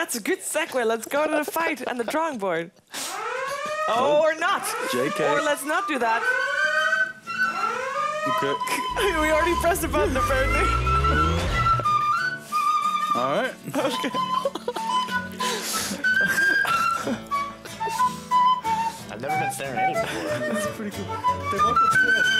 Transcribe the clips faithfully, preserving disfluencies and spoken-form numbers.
That's a good segue. Let's go to the fight and the drawing board. Oh, or not. J K. Or let's not do that. Okay. We already pressed the button, apparently. All right. Okay. I've never been serenaded before. That's pretty cool. They won't go through it.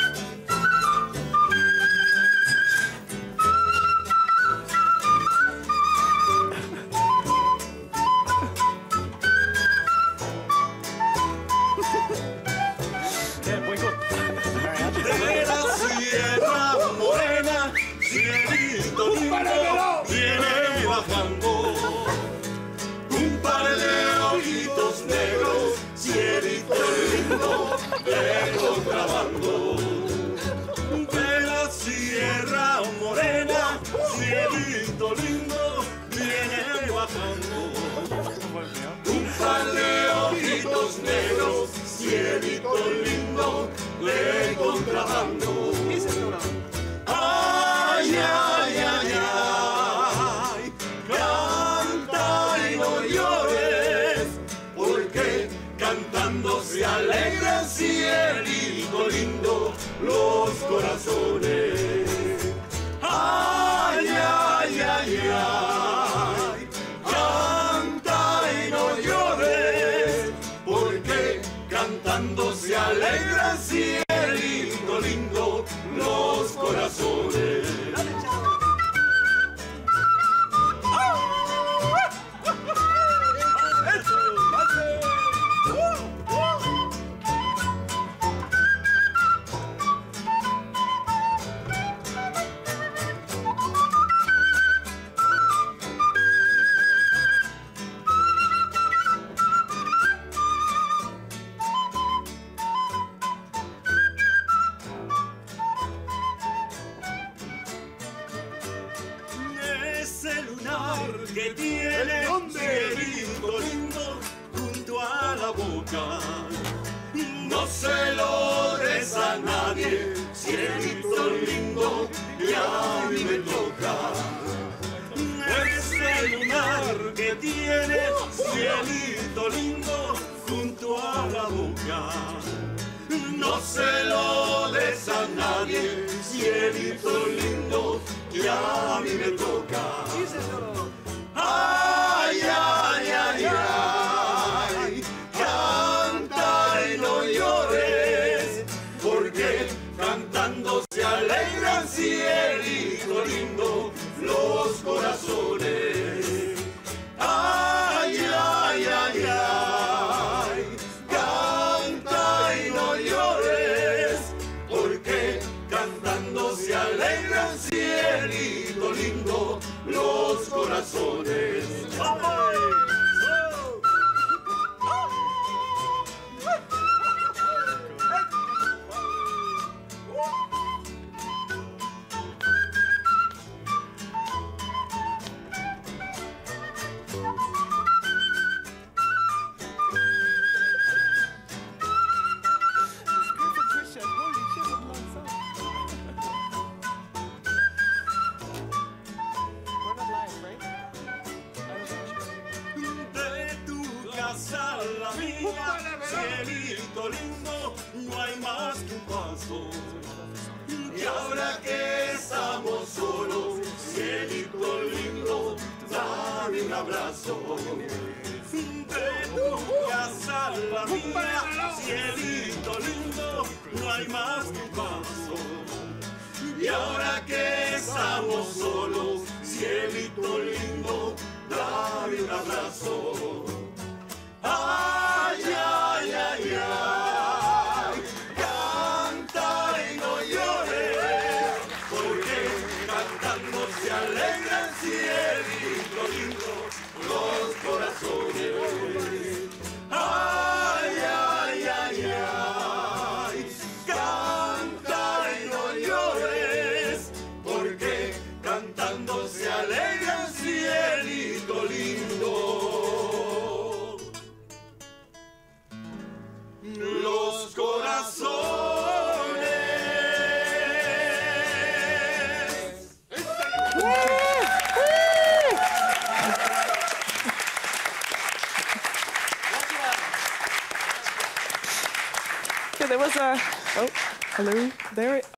De contrabando de la Sierra Morena, cielito lindo viene bajando. Un par de ojitos negros, cielito lindo de contrabando. Ay, ay, ay, ay, canta y no llores, porque cantando se alegran, cielito lindo, los corazones. Ay, ay, ay, ay, canta y no llores, porque cantando se alegran, cielito lindo, los corazones. Que tiene un cielito lindo junto a la boca, no se lo des a nadie, cielito lindo, y a mí me toca. Ese lunar que tiene cielito lindo junto a la boca, no se lo des a nadie, cielito lindo, y a mí me toca. Ay, ay, ay, ay, canta y no llores, porque cantando se alegran, cielito lindo, los corazones. Ay, ay, ay, ay, canta y no llores, porque cantando se alegran, cielito lindo, los corazones. La mía, cielito lindo, no hay más que un paso. Y ahora que estamos solos, cielito lindo, dame un abrazo. De tu casa a la mía, cielito lindo, no hay más que un paso. Y ahora que estamos solos, cielito lindo, dame un abrazo. Ay, ay, ay, ay, canta y no llores, porque cantando se alegran, cielito lindo, los corazones. Ay, ay, ay, ay, canta y no llores, porque cantando se alegran, cielito lindo. there was a. Oh, hello there.